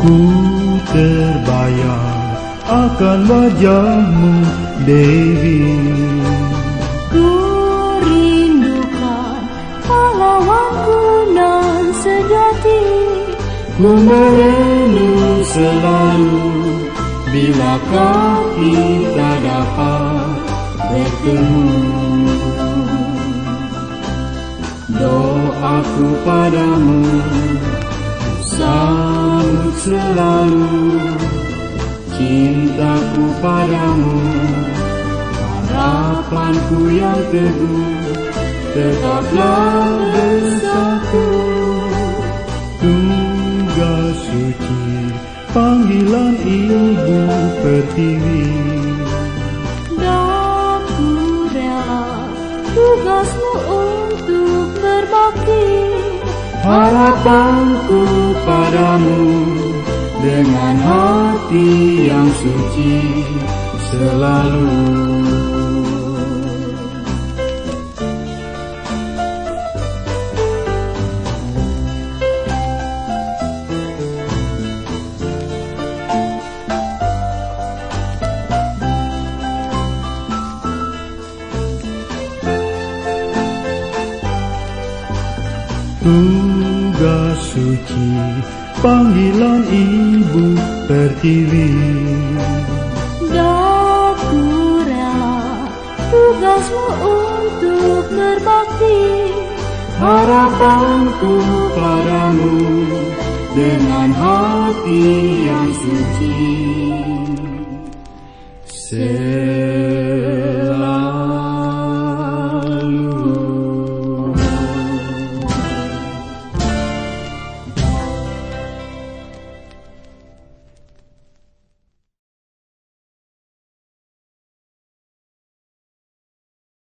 Ku terbayang akan wajahmu, Dewi. Ku rindukan pahlawanku nan sejati. Ku merenung selalu, bilakah kita dapat bertemu. Doaku padamu, sambut selalu. Cintaku padamu, harapanku yang teguh, tetaplah bersatu. Tugas suci, panggilan Ibu Pertiwi. Aku rela tugasmu untuk berbakti. Harapanku padamu, dengan hati yang suci selalu. Tugas suci, panggilan Ibu Pertiwi. Aku rela tugasmu untuk berbakti. Harapanku padamu, dengan hati yang suci